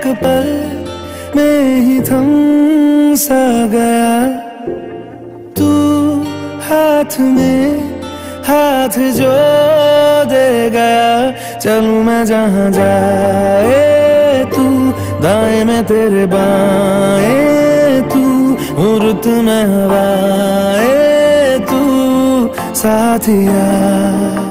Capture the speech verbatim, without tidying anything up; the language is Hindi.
एक पल में ही थम सा गया। तू हाथ में हाथ जो दे गया, चलूं मैं जहां जाए तू, दाएं में तेरे बाएं तू, रुत में हवाएं तू, साथिया।